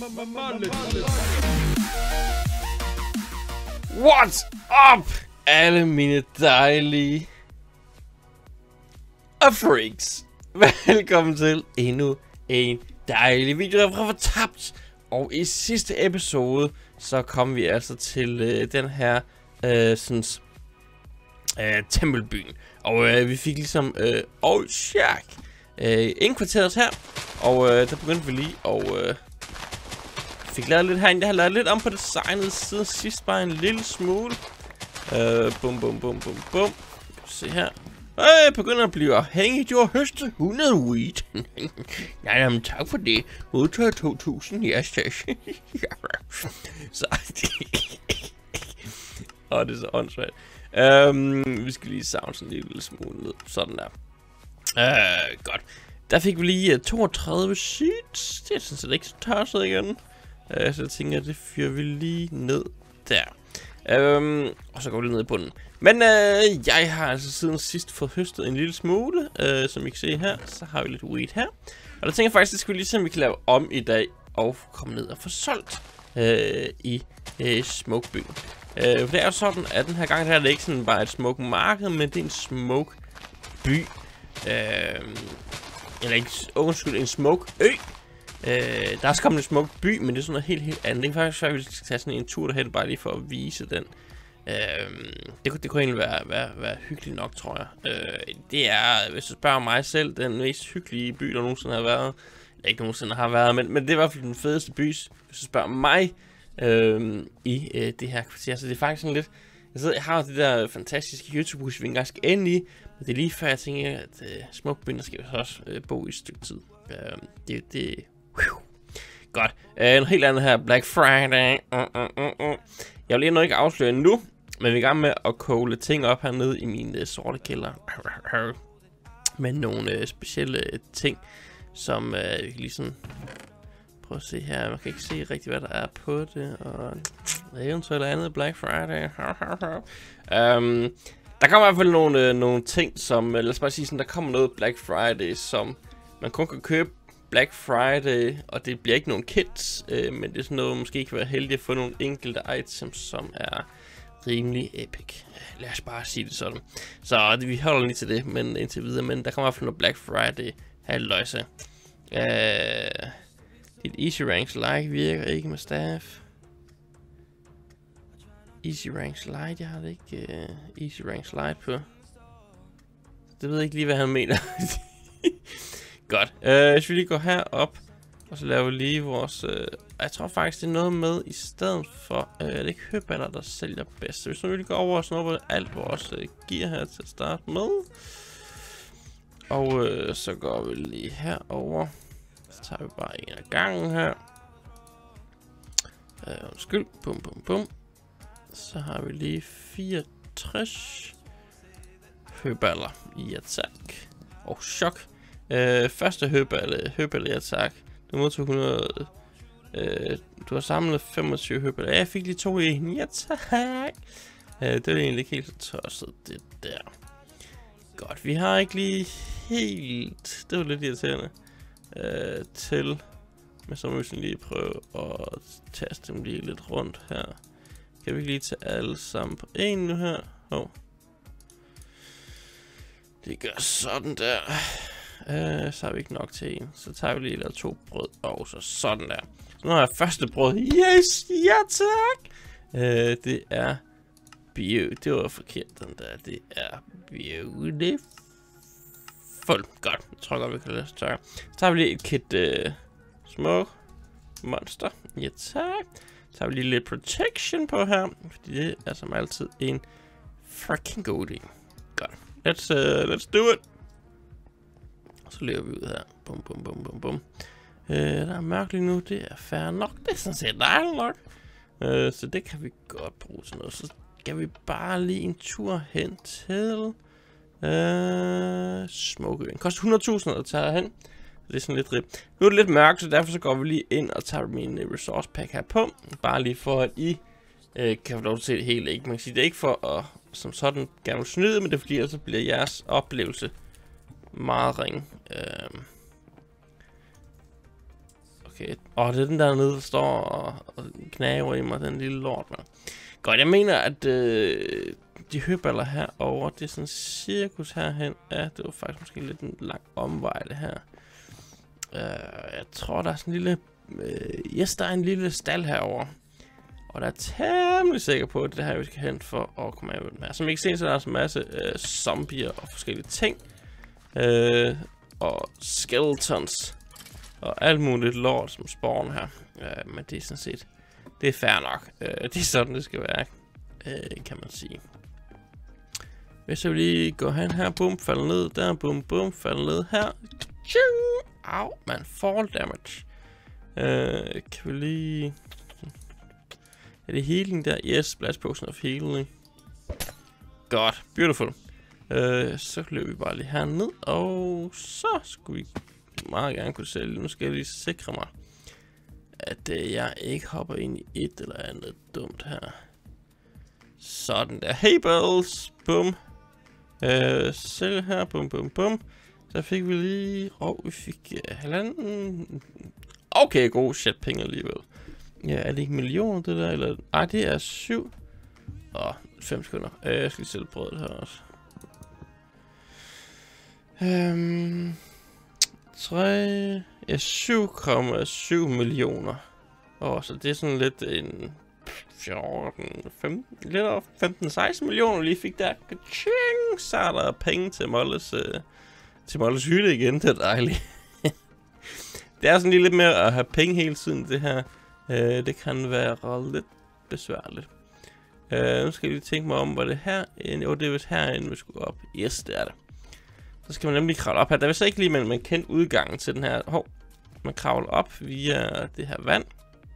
What's up, alle mine dejlige freaks? Velkommen til endnu en dejlig video fra Fortabt. Og i sidste episode, så kom vi altså til den her tempelbyen. Og vi fik ligesom indkvarteret os her. Og der begyndte vi lige at fik lavet lidt herinde. Jeg har lavet lidt om på designet siden sidst, bare en lille smule. Bum. Se her. Jeg begynder at blive afhængig. Du har høstet 100 weed. Nej, jamen tak for det. Modtager 2000. Ja, så. Det er så åndssvagt. Vi skal lige savne sådan en lille smule ned. Sådan der. Godt. Der fik vi lige 32 sheets. Det er sådan set ikke så tørset igen. Så jeg tænker, det fyrer vi lige ned der. Og så går vi ned i bunden. Men jeg har altså siden sidst fået høstet en lille smule. Som I kan se her, så har vi lidt weed her. Og der tænker jeg faktisk, det skal vi lige se, om vi kan lave om i dag. Og komme ned og få solgt i smokebyen. For det er jo sådan, at den her gang der er det ikke sådan bare et smoke marked, men det er en smoke by. Eller ikke, undskyld, en smoke ø. Der er også kommet en smuk by, men det er sådan noget helt andet. Det er faktisk, at vi skal tage sådan en tur derhen, bare lige for at vise den. Det kunne egentlig være hyggeligt nok, tror jeg. Det er, hvis du spørger mig selv, den mest hyggelige by, der nogensinde har været. Eller ikke nogensinde har været, men det er i hvert fald den fedeste by, hvis du spørger mig, i det her kvarter. Så det er faktisk sådan lidt... Jeg har det der fantastiske YouTube-hus, vi engang skal ind i. Men det er lige før, jeg tænker, at smukkbyen, der skal vi også bo i et stykke tid. Godt. En helt anden her. Black Friday. Jeg vil lige ikke afsløre nu, men vi er i gang med at koge lidt ting op hernede i min sorte kælder. Med nogle specielle ting, som vi kan lige sådan... Prøv at se her. Man kan ikke se rigtig, hvad der er på det. Og eventuelt andet Black Friday. Der kommer i hvert fald nogle ting, som... Lad os bare sige sådan, der kommer noget Black Friday, som man kun kan købe Black Friday, og det bliver ikke nogen kits, men det er sådan noget, måske kan være heldig at få nogle enkelte items, som er rimelig epic. Lad os bare sige det sådan. Så vi holder lige til det, men indtil videre, men der kommer i hvert fald noget Black Friday. Halløjse. Dit Easy Ranks Light virker ikke med staff. Easy Ranks Light, jeg har det ikke Easy Ranks Light på. Det ved jeg ikke lige, hvad han mener. Godt. Hvis vi lige går herop, og så laver vi lige vores... jeg tror faktisk, det er noget med i stedet for... det er ikke høballer, der sælger bedst. Så hvis nu vi lige går over og snupper alt vores gear her til at starte med. Og så går vi lige herover. Så tager vi bare en af gangen her. Undskyld. Bum. Så har vi lige 64 høballer i attack. Og chok. Første høballe i attack. Du modtog 100. Du har samlet 25 høballer. Jeg fik lige 2 i en. Ja, tak. Det er egentlig ikke helt så tosset, det der. Godt, vi har ikke lige helt... Det var lidt irriterende. Til... Men så må vi sådan lige prøve at taste dem lige lidt rundt her. Kan vi ikke lige tage alle sammen på en nu her? Det gør sådan der. Så har vi ikke nok til en. Så tager vi lige eller 2 brød. Og så sådan der. Så nu har jeg første brød. Yes! Ja tak! Det er... Det var forkert den der. Det er beautiful. Godt. Jeg tror godt vi kan lade større. Så tager vi lige et kit smoke monster. Ja tak. Så tager vi lige lidt protection på her. Fordi det er som altid en fucking god idé. Godt. Let's do it. Og så løber vi ud her. Bum. Der er mørkt lige nu. Det er fair nok. Det er sådan set dejligt nok. Så det kan vi godt bruge til noget. Så skal vi bare lige en tur hen til Smokeøen. Koster 100.000 at tage hen. Så det er sådan lidt rigt. Nu er det lidt mørkt, så derfor så går vi lige ind og tager min resource pack her på. Bare lige for at I kan få lov til at se det hele. Ikke? Man kan sige, det er ikke for at som sådan gerne vil snyde, men det er fordi, ellers så bliver jeres oplevelse meget ringe. Okay. Det er den der nede, der står og knager i mig, den lille lort, man. Godt, jeg mener, at de høballer herovre, det er sådan cirkus herhen. Ja, det var faktisk måske lidt en lang omvej, det her. Jeg tror, der er sådan en lille... der er en lille stald herovre. Og der er temmelig sikker på, at det her, vi skal hen for at komme af med den her. Som I kan se, så er der også en masse zombier og forskellige ting. Og skeletons. Og alt muligt lort, som spawner her. Men det er sådan set... Det er fair nok. Det er sådan, det skal være. Kan man sige. Hvis jeg lige går hen her, bum, falder ned, der, bum, bum, falder ned her. Au, man, fall damage. Kan vi lige... Er det healing der? Yes, splash potion of healing. Godt, beautiful. Så løber vi bare lige herned, og så skulle vi meget gerne kunne sælge. Nu skal jeg lige sikre mig, at jeg ikke hopper ind i et eller andet dumt her. Sådan der. Hey bells! Bum. Sælg her. Bum, bum, bum. Så fik vi lige... vi fik halvanden... Okay, god shit penge alligevel. Ja, er det ikke millioner det der? Eller... Ej, det er 7. 5 sekunder. Jeg skal lige sælge brødet her også. 7,7 millioner. Så det er sådan lidt en 15-16 millioner lige fik der. Ka-ching! Så er der penge til Molles hytte igen. Det er dejligt. Det er sådan lige lidt med at have penge hele tiden, det her. Det kan være lidt besværligt. Nu skal jeg lige tænke mig om, hvor det her... det er vist herinde, vi skulle op. Yes, det er det. Så skal man nemlig kravle op her. Der er vist ikke lige man kendt udgangen til den her. Man kravler op via det her vand.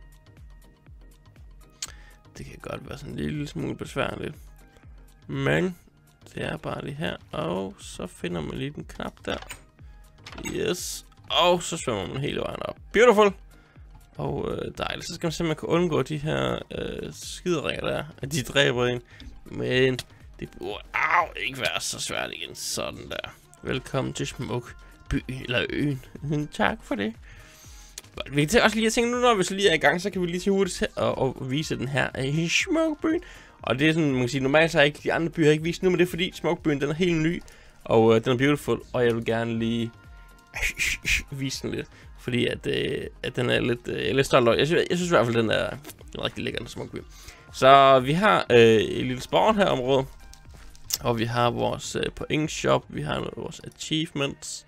Det kan godt være sådan en lille smule besværligt. Men det er bare lige her. Og så finder man lige den knap der. Yes. Og så svømmer man hele vejen op. Beautiful. Og dejligt. Så skal man simpelthen kunne undgå de her skideringer der. At de dræber en. Men det burde ikke være så svært igen. Sådan der. Velkommen til Smuk by eller øen. Tak for det. Vi kan også lige tænke nu, når vi så lige er i gang, så kan vi lige til hurtigt og vise den her Smukbyen. Og det er sådan, man kan sige, normalt så er ikke de andre byer ikke vist nu, men det er fordi Smukbyen, den er helt ny, og den er beautiful, og jeg vil gerne lige vise den lidt, fordi at den er lidt stolt over. Jeg synes i hvert fald, den er rigtig lækker, den Smukby. Så vi har et lille spawn her område, og vi har vores point shop, vi har vores achievements,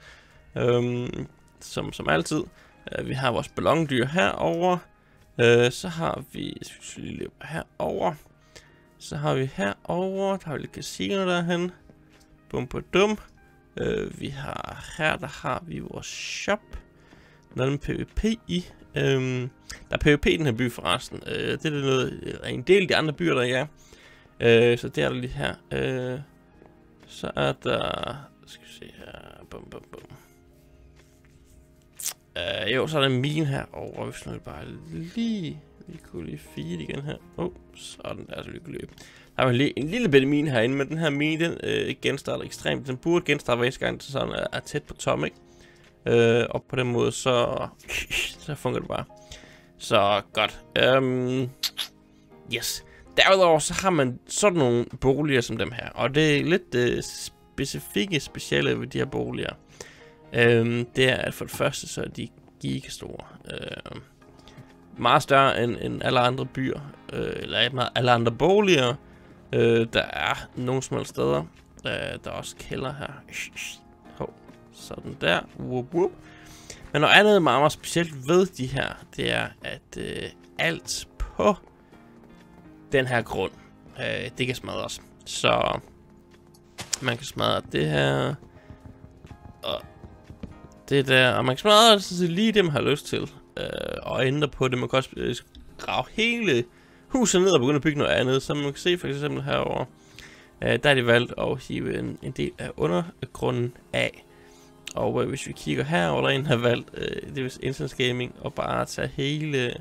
som altid. Vi har vores ballondyr herover. Så har vi herover. Så har vi herover. Der har vi lidt casino derhen. Bum på dum. Vi har her, der har vi vores shop. Der er en PvP i. Der er PvP i den her by forresten. Det er noget, en del af de andre byer, der er. Så det er der lige her. Så er der... Skal vi se her. Bum bum bum. Så er der en mine her over. Hvis nu bare lige kunne lige feed igen her. Sådan der, så vi kan løbe. Der er en lille bitte mine herinde, men den her mine, den genstarter ekstremt. Den burde genstarte hver gang, så sådan er tæt på tom, ikke? Og på den måde, så fungerer det bare. Så godt. Yes. Derudover så har man sådan nogle boliger som dem her. Og det er lidt specielle ved de her boliger. Det er, at for det første, så er de gigastore. Meget større end alle andre byer. Eller alle andre boliger. Der er nogle små steder. Der er også kælder her. Sådan der. Whoop, whoop. Men noget andet meget, meget specielt ved de her, det er, at alt på den her grund, det kan smadres. Så man kan smadre det her. Og det der, og man kan smadre det lige det, man har lyst til. Og ændre på det. Man kan også grave hele huset ned og begynde at bygge noget andet. Som man kan se for eksempel herovre. Der er de valgt at hive en del af undergrunden af. Og hvis vi kigger herover, der en har valgt, det er vist Instance Gaming, og bare tage hele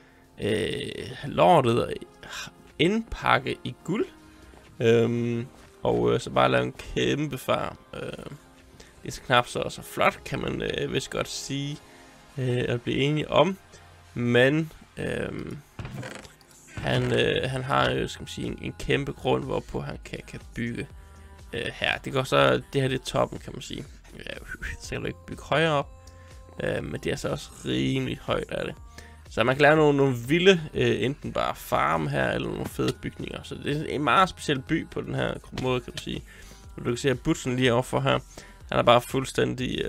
lortet og indpakke i guld. Og så bare lave en kæmpe farm. Det er så knap så flot, kan man vist godt sige. at blive enige om. Men han har skal man sige, en kæmpe grund, hvorpå han kan bygge her. Det går så, det her det er toppen, kan man sige. Så kan du ikke bygge højere op, men det er så også rimelig højt af det. Så man kan lave nogle vilde, enten bare farm her, eller nogle fede bygninger. Så det er en meget speciel by på den her måde, kan du sige. Du kan se, at Butsen lige overfor her, han er bare fuldstændig,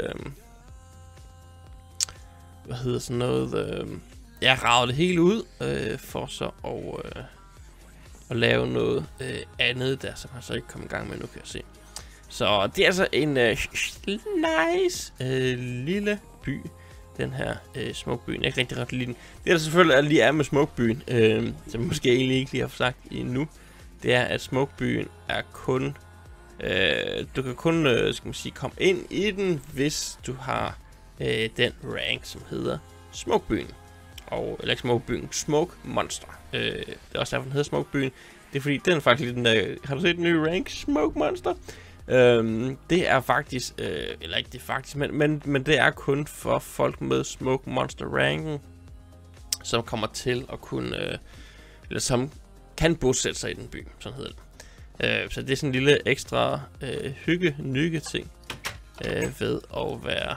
hvad hedder sådan noget, jeg rager det hele ud, for så at lave noget andet der, som han så ikke kommer i gang med nu, kan jeg se. Så det er altså en nice lille by, den her Smukbyen. Jeg kan rigtig ret lide den. Det der selvfølgelig lige er med Smukbyen, som jeg måske egentlig ikke lige har sagt endnu, det er, at Smukbyen er kun, du kan kun, skal man sige, komme ind i den, hvis du har den rank, som hedder Smukbyen. Eller ikke Smukbyen, Smoke Monster. Det er også derfor, den hedder Smukbyen. Det er fordi, den er faktisk den der, har du set den nye rank, Smoke Monster? Det er faktisk, eller ikke det er faktisk, men det er kun for folk med Smoke Monster ranken, som kommer til at kunne, eller som kan bosætte sig i den by, sådan hedder det. Så det er sådan en lille ekstra hygge ting ved at være,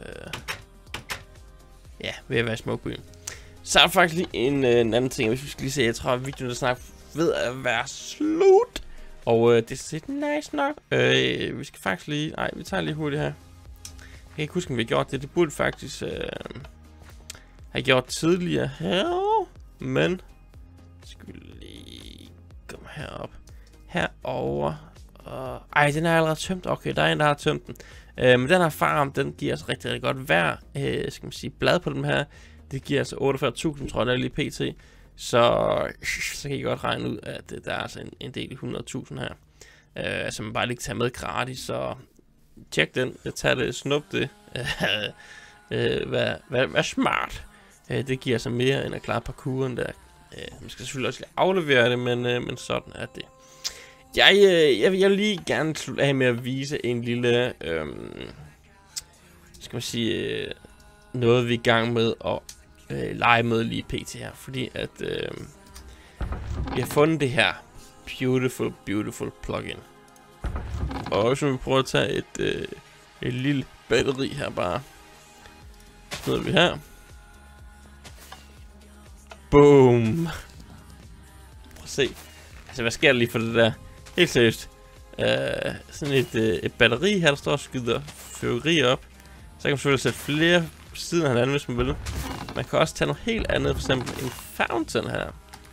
ved at være i Smukbyen. Så er der faktisk lige en anden ting, hvis vi skal lige se, jeg tror at videoen er snart ved at være slut. Og det ser nice nok. Vi skal faktisk lige, nej, vi tager lige hurtigt her. Jeg kan ikke huske, om vi har gjort det. Det burde faktisk have gjort tidligere her. Men skal vi lige komme herop. Herover. Ej, den er allerede tømt. Okay, der er en, der har tømt den. Men den her farm, den giver os rigtig godt hver, skal man sige, blad på dem her. Det giver altså 48.000, tror jeg, lige pt. Så kan I godt regne ud, at der er altså en del i 100.000 her. Som man bare lige kan tage med gratis, så tjek den, tag det, snup det. Vær smart. Det giver altså mere end at klare parkouren der. Man skal selvfølgelig også lige aflevere det, men sådan er det. Jeg vil lige gerne slutte af med at vise en lille, skal man sige, noget vi er i gang med at lege med lige pt her, fordi at vi har fundet det her beautiful plugin. Og hvis vi prøver at tage et lille batteri her bare, smider vi her. Boom. Prøv at se. Altså hvad sker der lige for det der? Helt seriøst. Sådan et batteri her, der står og skyder fyrværkeri op. Så kan man selvfølgelig sætte flere siden af hinanden, hvis man vil. Man kan også tage noget helt andet, for eksempel en fountain her.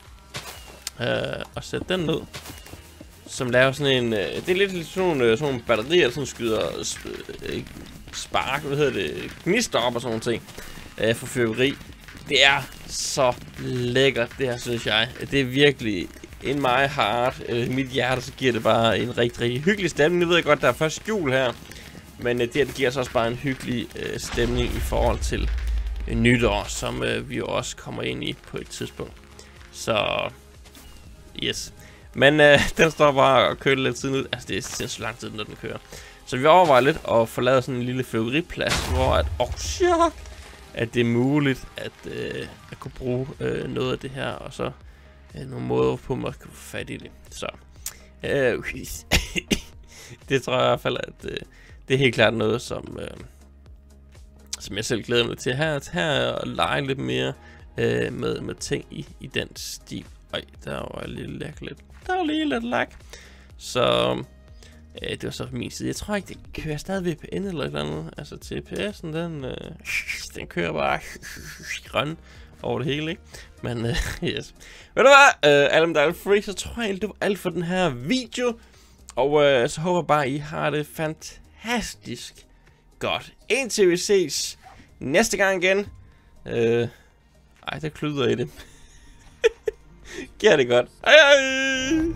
Og sætte den ned. Som laver sådan en, det er lidt sådan nogle batterier, der sådan skyder spark, hvad hedder det, gnister op og sådan nogle ting. For fyrværkeri. Det er så lækkert, det her, synes jeg. Det er virkelig in my heart. Mit hjerte, så giver det bare en rigtig hyggelig stemning. Jeg ved godt, der er først jul her. Men det giver så også bare en hyggelig stemning i forhold til nytår, som vi jo også kommer ind i på et tidspunkt. Så, yes. Men den står bare og kører lidt tiden ud. Altså, det er sindssygt lang tid, når den kører. Så vi overvejer lidt at få lavet sådan en lille fyrværkeriplads, hvor at det er muligt at kunne bruge noget af det her, og så nogle måder på, man kan få fat i det. Så, det tror jeg i hvert fald, at det er helt klart noget, som jeg selv glæder mig til her og lege lidt mere med ting i den stil. Øj, der var lidt lidt lag. Så det var så på min side. Jeg tror ikke, det kører stadig VPN eller et eller andet. Altså TPS'en, den kører bare grøn over det hele, ikke? Men yes. Ved du hvad? Alle dem, der er free, så tror jeg, det var alt for den her video. Og så håber jeg bare, I har det fantastisk godt. Indtil vi ses næste gang igen. Ej, der kluder i det. Gør det godt. Hej hej!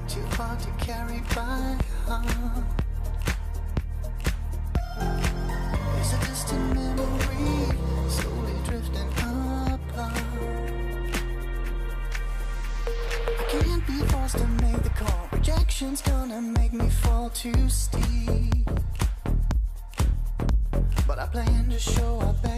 To make the call, rejection's gonna make me fall too steep. But I plan to show up.